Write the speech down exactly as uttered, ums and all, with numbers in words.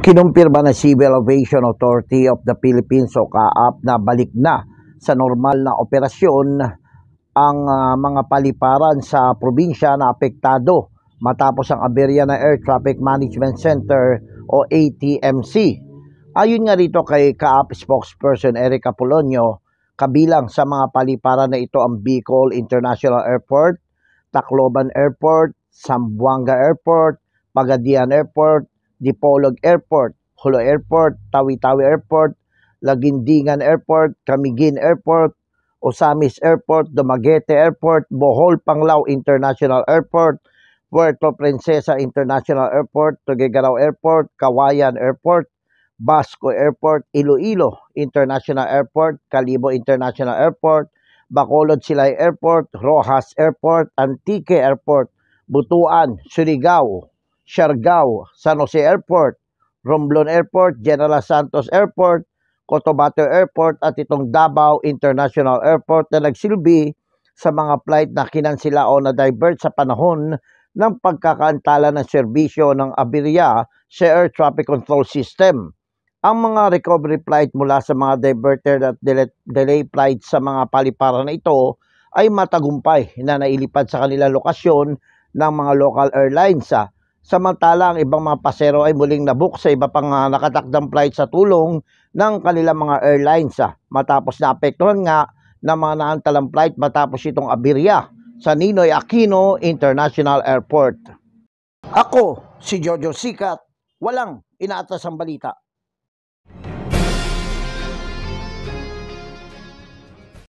Kinumpirma ng Civil Aviation Authority of the Philippines o C A A P na balik na sa normal na operasyon ang uh, mga paliparan sa probinsya na apektado matapos ang aberya ng Air Traffic Management Center o A T M C. Ayon nga rito kay C A A P spokesperson Erica Polonio, kabilang sa mga paliparan na ito ang Bicol International Airport, Tacloban Airport, Zamboanga Airport, Pagadian Airport, Dipolog Airport, Jolo Airport, Tawi-Tawi Airport, Laguindingan Airport, Camiguin Airport, Osamis Airport, Dumaguete Airport, Bohol Panglao International Airport, Puerto Princesa International Airport, Tuguegarao Airport, Kawayan Airport, Basco Airport, Iloilo International Airport, Calibo International Airport, Bacolod Silay Airport, Rojas Airport, Antique Airport, Butuan, Surigao, Siargao, San Jose Airport, Romblon Airport, General Santos Airport, Cotabato Airport at itong Davao International Airport na nagsilbi sa mga flight na kinansila o na-divert sa panahon ng pagkakaantala ng serbisyo ng aberya sa Air Traffic Control System. Ang mga recovery flight mula sa mga diverted at delay flights sa mga paliparan na ito ay matagumpay na nailipad sa kanilang lokasyon ng mga local airlines. Samantala, ang ibang mga pasero ay muling nabook sa iba pang uh, nakatakdang flight sa tulong ng kanilang mga airlines ah, matapos na apektuhan nga ng mga naantalang flight matapos itong aberya sa Ninoy Aquino International Airport. Ako, si Jojo Sikat, walang inaatas ang balita.